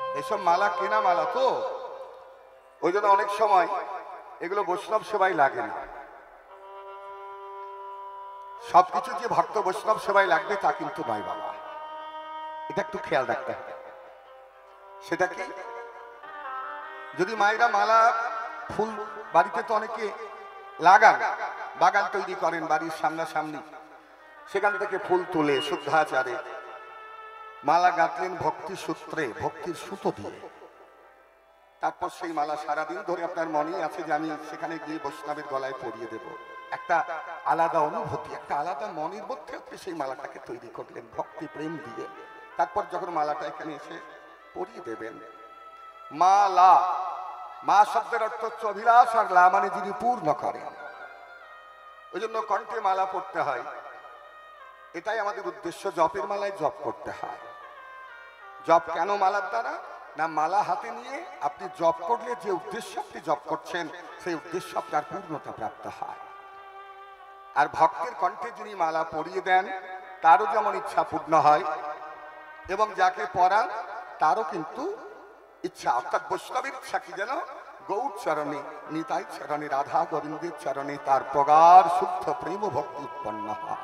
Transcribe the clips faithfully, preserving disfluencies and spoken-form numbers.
এসব মালা কেনা মালা তো, ওই জন্য অনেক সময় এগুলো বৈষ্ণব সেবাই লাগে না। সবকিছু যে ভক্ত বৈষ্ণব সেবাই লাগবে তা কিন্তু নয় বাবা, এটা একটু খেয়াল রাখতে হবে। সেটা কি, যদি মায়েরা মালা ফুল বাড়িতে তো অনেকে লাগান, বাগান তৈরি করেন বাড়ির সামনাসামনি, সেখান থেকে ফুল তুলে শুদ্ধাচারে মালা গাঁথলেন ভক্তি সূত্রে, ভক্তির সুতো দিয়ে। তারপর সেই মালা সারাদিন ধরে আপনার মনেই আছে যে আমি সেখানে গিয়ে বৈষ্ণবের গলায় পরিয়ে দেব। একটা আলাদা অনুভূতি, একটা আলাদা মনের মধ্যে আপনি সেই মালাটাকে তৈরি করলেন ভক্তি প্রেম দিয়ে। তারপর যখন মালাটা এখানে এসে পরিয়ে দেবেন, মালা, মা শব্দের অর্থ হচ্ছে অভিলাষ, আর লা মানে যিনি পূর্ণ করেন। ওই জন্য কণ্ঠে মালা পড়তে হয়, এটাই আমাদের উদ্দেশ্য। জপের মালায় জপ করতে হয়। জপ কেন মালার দ্বারা? না, মালা হাতে নিয়ে আপনি জপ করলে যে উদ্দেশ্য আপনি জপ করছেন সেই উদ্দেশ্য আপনার পূর্ণতা প্রাপ্ত হয়। আর ভক্তের কণ্ঠে যিনি মালা পরিয়ে দেন তারও যেমন ইচ্ছা পূর্ণ হয়, এবং যাকে পরান তারও কিন্তু ইচ্ছা, অর্থাৎ বৈষ্ণবের ইচ্ছা কি যেন গৌর চরণে, নিতাই চরণে, রাধা গোবিন্দের চরণে তার প্রগাঢ় শুদ্ধ প্রেম ভক্তি উৎপন্ন হয়।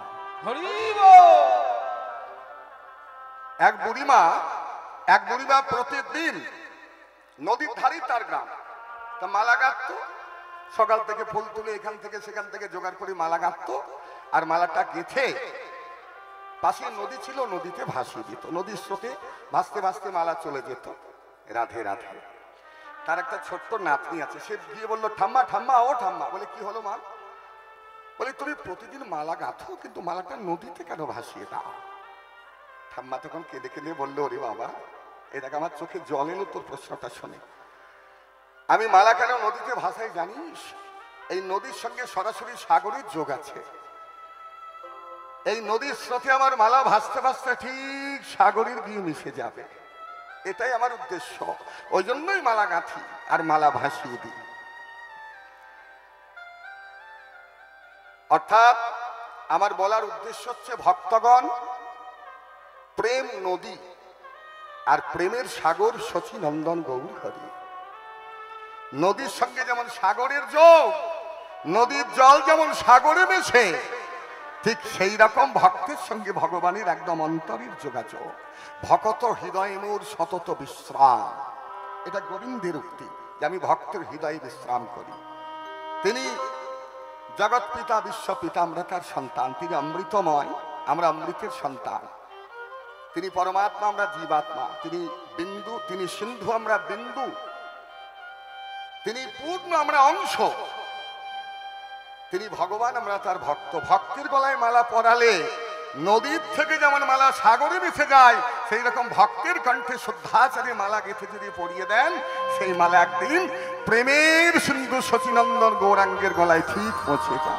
এক বুড়িমা এক বুড়িমা প্রতিদিন নদীর ধারেই তার গ্রাম, তা মালা গাঁথত। সকাল থেকে ফুল তুলে এখান থেকে সেখান থেকে জোগাড় করে মালা গাঁথত, আর মালাটা গেঁথে পাশে নদী ছিল, নদীতে ভাসিয়ে দিত। নদীর স্রোতে ভাসতে ভাসতে মালা চলে যেত। রাধে রাধে। তার একটা ছোট্ট নাতনি আছে, সে গিয়ে বললো, ঠাম্মা ঠাম্মা ও ঠাম্মা। বলে কি হলো মা? বলে তুমি প্রতিদিন মালা গাঁথো, কিন্তু মালাটা নদীতে কেন ভাসিয়ে দাও? ঠাম্মা তখন কেঁদে কেঁদে বললো, ওরে বাবা, এটাকে আমার চোখে জল এলো তোর প্রশ্নটা শুনে। আমি মালা কেন নদীতে ভাসাই জানিস? এই নদীর সঙ্গে সরাসরি সাগরের যোগ আছে। এই নদীর স্রোতে আমার মালা ভাসতে ভাসতে ঠিক সাগরের গিয়ে মিশে যাবে, এটাই আমার উদ্দেশ্য। ওই জন্যই মালা গাঁথি আর মালা ভাসিয়ে দিই। অর্থাৎ আমার বলার উদ্দেশ্য হচ্ছে, ভক্তগণ, প্রেম নদী আর প্রেমের সাগর শচী নন্দন গৌর হরি। নদীর সঙ্গে যেমন সাগরের যোগ, নদীর জল যেমন সাগরে মেশে, ঠিক সেই রকম ভক্তের সঙ্গে ভগবানের একদম অন্তরের যোগাযোগ। ভকত হৃদয়ে মোর সতত বিশ্রাম, এটা গোবিন্দের উক্তি যে আমি ভক্তের হৃদয়ে বিশ্রাম করি। তিনি জগৎ পিতা, বিশ্ব পিতা, আমরা তার সন্তান। তিনি অমৃতময়, আমরা অমৃতের সন্তান। তিনি পরমাত্মা, আমরা জীবাত্মা। তিনি বিন্দু, তিনি সিন্ধু, আমরা বিন্দু। তিনি পূর্ণ, আমরা অংশ। তিনি ভগবান, আমরা তার ভক্ত। ভক্তের গলায় মালা পরালে নদীর থেকে যেমন মালা সাগরে মিশে যায়, সেই রকম ভক্তের কণ্ঠে শুদ্ধাচারে মালা গেঁথে যদি পরিয়ে দেন, সেই মালা একদিন প্রেমের সিন্ধু শচীনন্দন গৌরাঙ্গের গলায় ঠিক পৌঁছে যায়।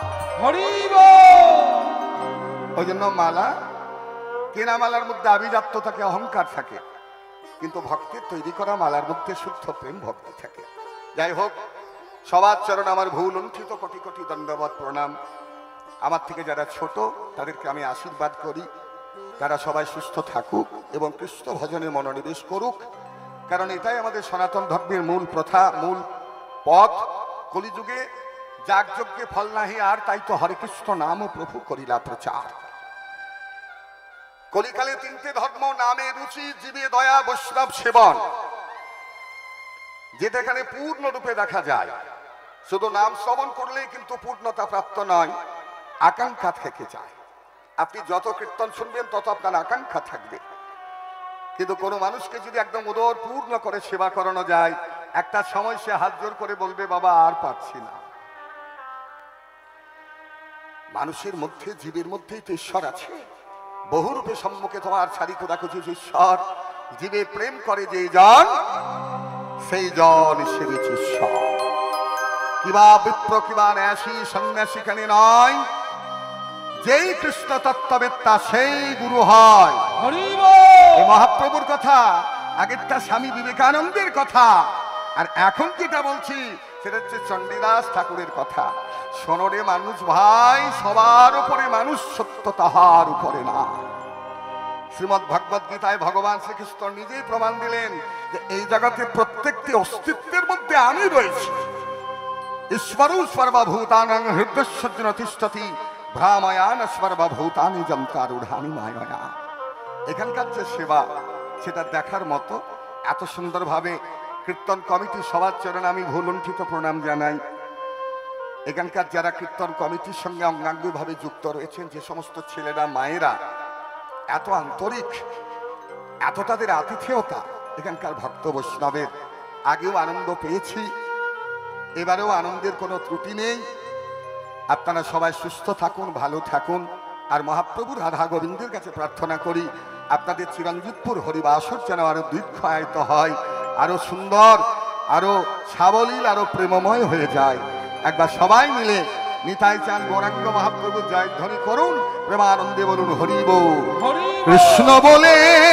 ওই জন্য মালা, কেনা মালার মধ্যে আভিজাত্য থাকে, অহংকার থাকে, কিন্তু ভক্তের তৈরি করা মালার মধ্যে শুদ্ধ প্রেম ভক্তি থাকে। যাই হোক, সবার চরণ আমার ভুল লুণ্ঠিত কোটি কোটি দণ্ডবত প্রণাম। আমার থেকে যারা ছোট তাদেরকে আমি আশীর্বাদ করি, তারা সবাই সুস্থ থাকুক এবং কৃষ্ণ ভজনে মনোনিবেশ করুক, কারণ এটাই আমাদের সনাতন ধর্মের মূল প্রথা, মূল পথ। কলিযুগে যাগযজ্ঞে ফল নাহি আর, তাই তো হরে কৃষ্ণ নাম প্রভু করিলা প্রচার। কলিকালে তিনটে ধর্ম, নামে রুচি, জীবে দয়া, বৈষ্ণব সেবন, যেটা এখানে পূর্ণরূপে দেখা যায়। শুধু নাম শ্রবণ করলেই কিন্তু পূর্ণতা প্রাপ্ত নয়, আকাঙ্ক্ষা থেকে যায়। আপনি যত কীর্তন শুনবেন তত আপনার আকাঙ্ক্ষা থাকবে, কিন্তু কোনো মানুষকে যদি একদম উদর পূর্ণ করে সেবা করানো যায়, একটা সময় সে হাত জোর করে বলবে, বাবা আর পারছি না। মানুষের মধ্যে, জীবের মধ্যেই তো ঈশ্বর আছে। বহুরূপে সম্মুখে তোমার সারি খোঁজাখুঁজি ঈশ্বর। জীবে প্রেম করে যে জন, সেই জন সেবিছে ঈশ্বর। কিবা বিপ্র কিবা ন্যাসী সন্ন্যাসী খানে নয়, যেই কৃষ্ণ তত্ত্ববেত্তা সেই গুরু হয়। এই মহাপ্রভুর কথা, আগেরটা স্বামী বিবেকানন্দের কথা, আর এখন যেটা বলছি সেটা হচ্ছে চণ্ডীদাস ঠাকুরের কথা। শোনরে মানুষ ভাই, সবার উপরে মানুষ সত্য, তাহার উপরে না। শ্রীমদ্ ভগবদ গীতায় ভগবান শ্রীকৃষ্ণ নিজেই প্রমাণ দিলেন যে এই জগতে প্রত্যেকটি অস্তিত্বের মধ্যে আমি রয়েছি। ঈশ্বরু সর্বভূতানাং হৃদয়সজ্জন তিষ্ঠতি ভ্রাময়ান সর্বভূতানি যন্ত্রারূঢ়ানি মায়া। এখানকার যে সেবা সেটা দেখার মতো। এত সুন্দরভাবে কীর্তন কমিটি সবার চরণে আমি ভুলুণ্ঠিত প্রণাম জানাই। এখানকার যারা কীর্তন কমিটির সঙ্গে অঙ্গাঙ্গিভাবে যুক্ত রয়েছেন, যে সমস্ত ছেলেরা মায়েরা এত আন্তরিক, এত তাদের আতিথেয়তা, এখানকার ভক্ত বৈষ্ণবের আগেও আনন্দ পেয়েছি, এবারেও আনন্দের কোনো ত্রুটি নেই। আপনারা সবাই সুস্থ থাকুন, ভালো থাকুন। আর মহাপ্রভু রাধা গোবিন্দের কাছে প্রার্থনা করি আপনাদের চিরঞ্জিতপুর হরিবাসর যেন আরো দীর্ঘায়িত হয়, আরো সুন্দর, আরো সাবলীল, আরো প্রেমময় হয়ে যায়। একবার সবাই মিলে নিতাই চাঁদ গৌরাঙ্গ মহাপ্রভু জয়ধ্বনি করুন, প্রেমানন্দে বলুন হরি বল। কৃষ্ণ বলে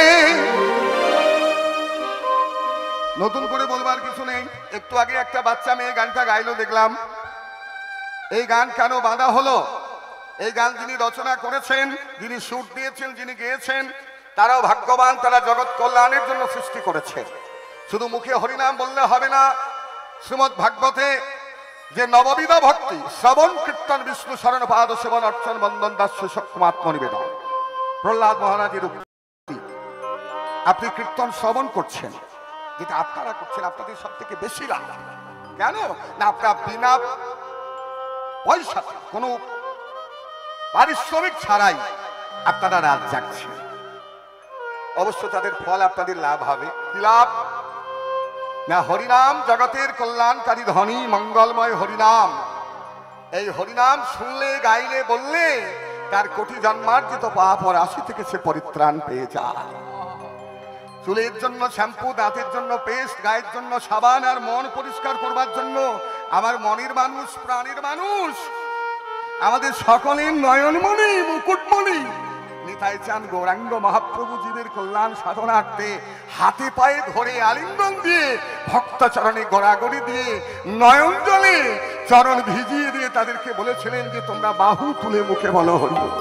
নতুন করে বলবার কিছু নেই। একটু আগে একটা বাচ্চা মেয়ে গানটা গাইলো দেখলাম। এই গান কেন বাঁধা হলো? এই গান যিনি রচনা করেছেন, যিনি সুর দিয়েছেন, যিনি গেয়েছেন, তারাও ভাগ্যবান, তারা জগৎ কল্যাণের জন্য সৃষ্টি করেছে। শুধু মুখে হরিনাম বললে হবে না। শ্রীমদ্ ভাগবতে যে নববিধ ভক্তি, শ্রবণ কীর্তন বিষ্ণু শরণ পাদ সেবন অর্চন বন্দন দাস্য সক্ষমাত্ম নিবেদন, প্রহ্লাদ মহারাজের উক্তি। আপনি কীর্তন শ্রবণ করছেন, যেটা আপনারা করছেন আপনাদের সব থেকে বেশি লাভ। কেন না আপনার বিনা পয়সা, কোনো পারিশ্রমিক ছাড়াই আপনারা রাত জাগছেন। অবশ্য তাদের ফল আপনাদের লাভ হবে। কি লাভ? না হরিনাম জগতের কল্যাণকারী ধনী মঙ্গলময় হরিনাম। এই হরিনাম শুনলে, গাইলে, বললে তার কোটি জন্মার্জিত পাপ ও রাশি থেকে সে পরিত্রাণ পেয়ে যায়। চুলের জন্য শ্যাম্পু, দাঁতের জন্য পেস্ট, গায়ের জন্য সাবান, আর মন পরিষ্কার করবার জন্য আমার মনের মানুষ, প্রাণের মানুষ, আমাদের সকলের নয়নমণি, মুকুটমণি নিতাই চাঁদ গৌরাঙ্গ মহাপ্রভু জীবের কল্যাণ সাধনার্থে হাতে পায়ে ধরে আলিঙ্গন দিয়ে, ভক্ত চরণে গড়াগড়ি দিয়ে, নয়ন জলে চরণ ভিজিয়ে দিয়ে তাদেরকে বলেছিলেন যে তোমরা বাহু তুলে মুখে বলো হরি বল।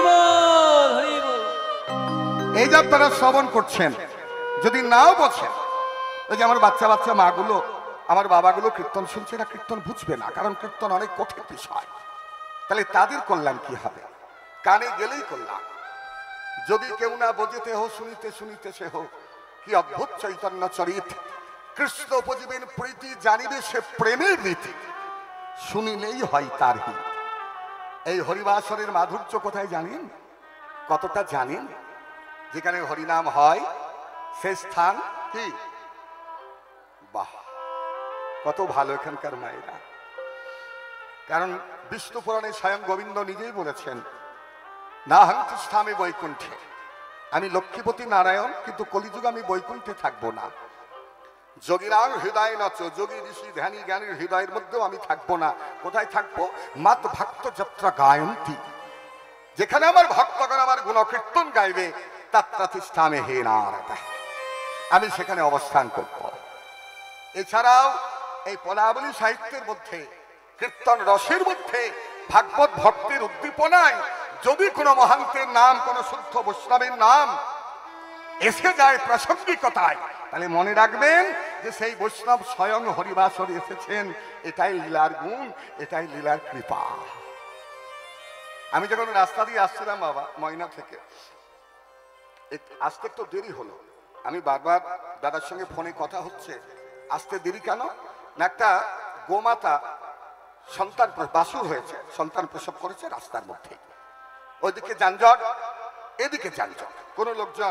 এই যে আপনারা শ্রবণ করছেন, যদি নাও বোঝেন, ওই যে আমার বাচ্চা বাচ্চা মাগুলো, আমার বাবাগুলো কীর্তন শুনছে না, কীর্তন বুঝবে না, কারণ কীর্তন অনেক কঠিন বিষয়। তাহলে তাদের কল্যাণ কি হবে? কানে গেলেই কল্যাণ। যদি কেউ না বোঝেতে হো, শুনিতে শুনিতে সে হো, কি অদ্ভুত চৈতন্য চরিত। কৃষ্ণ উপজীবেন প্রীতি, জানিবে সে প্রেমের রীতি, শুনিলেই হয় তার হিত। এই হরিবাসরের মাধুর্য কোথায় জানেন? কতটা জানেন? যেখানে হরিনাম হয় সে স্থান কি? বাহ, কত ভালো এখানকার মায়েরা। কারণ বিষ্ণু পুরাণে স্বয়ং গোবিন্দ নিজেই বলেছেন, না হন্তিষ্ঠামে বৈকুণ্ঠে, আমি লক্ষ্মীপতি নারায়ণ, কিন্তু কলিযুগ আমি বৈকুণ্ঠে থাকবো না। যোগীরার হৃদয় নচ, যোগী ঋষি ধ্যানী জ্ঞানীর হৃদয়ের মধ্যেও আমি থাকবো না। কোথায় থাকবো? মাত ভক্ত যাত্রা গায়ন্তী, যেখানে আমার ভক্তগণ আমার গুণকীর্তন গাইবে, তাত্রাতিষ্ঠামে হে নারদ, আমি সেখানে অবস্থান করব। এছাড়াও এই পদাবলী সাহিত্যের মধ্যে, কীর্তন রসের মধ্যে, ভাগবত ভক্তির উদ্দীপনায় যদি কোনো মহান্তের নাম, কোনো শুদ্ধ বৈষ্ণবের নাম এসে যায় প্রাসঙ্গিকতায়, তাহলে মনে রাখবেন যে সেই বৈষ্ণব স্বয়ং হরিবাসরে এসেছেন। এটাই লীলার গুণ, এটাই লীলার কৃপা। আমি যখন রাস্তা দিয়ে আসছিলাম বাবা ময়না থেকে, আসতে একটু দেরি হলো। আমি বারবার দাদার সঙ্গে ফোনে কথা হচ্ছে, আসতে দেরি কেন না, একটা গোমাতা সন্তান বাসুর হয়েছে, সন্তান প্রসব করেছে রাস্তার মধ্যে। ওইদিকে যানজট, এদিকে যানজট, কোনো লোকজন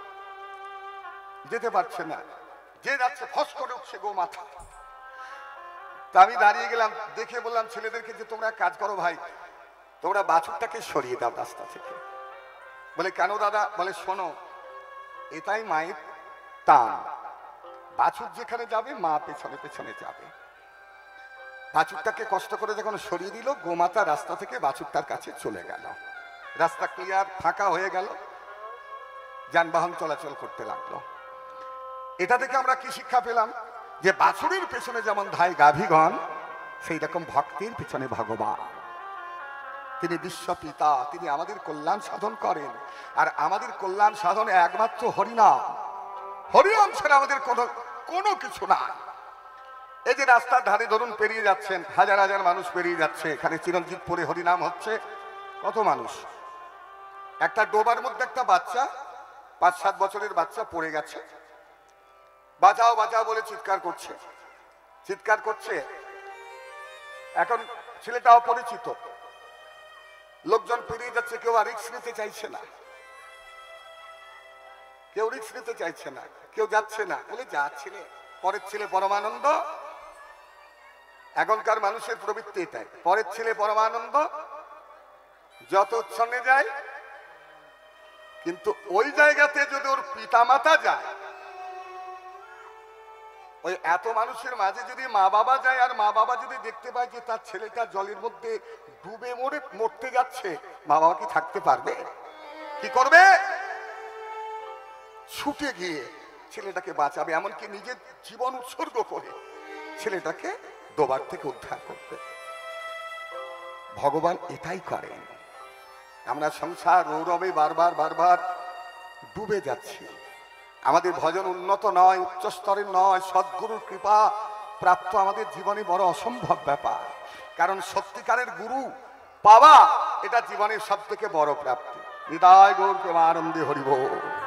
যেতে পারছে না, যে যাচ্ছে ফস করে উঠছে গোমাতা। তা আমি দাঁড়িয়ে গেলাম, দেখে বললাম ছেলেদেরকে যে তোমরা কাজ করো ভাই, তোমরা বাছুরটাকে সরিয়ে দাও রাস্তা থেকে। বলে কেন দাদা? বলে শোনো, এটাই মায়ের টান, বাছুর যেখানে যাবে মা পেছনে পেছনে যাবে। বাছুরটাকে কষ্ট করে যখন সরিয়ে দিল, গোমাতা রাস্তা থেকে বাছুরটার কাছে চলে গেল। রাস্তা ক্লিয়ার, ফাঁকা হয়ে গেল, যানবাহন চলাচল করতে লাগলো। এটা থেকে আমরা কি শিক্ষা পেলাম? যে বাছুরের পেছনে যেমন ধায় গাভীগণ, সেই রকম ভক্তির পিছনে ভগবান। তিনি বিশ্বপিতা, তিনি আমাদের কল্যাণ সাধন করেন। আর আমাদের কল্যাণ সাধনে একমাত্র হরিনাম, হরিনাম ছাড়া আমাদের কোনো কোনো কিছু না। এই যে রাস্তার ধারে ধরুন পেরিয়ে যাচ্ছেন, হাজার হাজার মানুষ পেরিয়ে যাচ্ছে, এখানে চিরঞ্জিতপুরে হরিনাম হচ্ছে, কত মানুষ। একটা ডোবার মধ্যে একটা বাচ্চা, পাঁচ সাত বছরের বাচ্চা পড়ে গেছে, বাঁচাও বাঁচাও বলে চিৎকার করছে, চিৎকার করছে। এখন ছেলেটা অপরিচিত, লোকজন পেরিয়ে যাচ্ছে, কেউ আর রিস্ক নিতে চাইছে না, কেউ রিস্ক নিতে চাইছে না, কেউ যাচ্ছে না, বলে যাচ্ছিলে পরের ছেলে পরমানন্দ। এখনকার মানুষের প্রবৃত্তি এটাই, পরের ছেলে পরমানন্দ, যত উচ্ছন্নে যায়। কিন্তু ওই জায়গাতে যদি ওর পিতামাতা যায়, ওই এত মানুষের মাঝে যদি মা বাবা যায়, আর মা বাবা যদি দেখতে পায় যে তার ছেলেটা জলের মধ্যে ডুবে মরে মরতে যাচ্ছে, মা বাবা কি থাকতে পারবে? কি করবে? ছুটে গিয়ে ছেলেটাকে বাঁচাবে, এমনকি নিজের জীবন উৎসর্গ করে ছেলেটাকে ডোবার থেকে উদ্ধার করবে। ভগবান এটাই করেন। আমরা সংসার গৌরবে বারবার বারবার ডুবে যাচ্ছি। আমাদের ভজন উন্নত নয়, উচ্চ স্তরের নয়, সদ্গুরুর কৃপা প্রাপ্ত আমাদের জীবনে বড় অসম্ভব ব্যাপার। কারণ সত্যিকারের গুরু পাওয়া এটা জীবনের সব থেকে বড় প্রাপ্তি। হৃদয় গৌর প্রেমানন্দে হরি বল।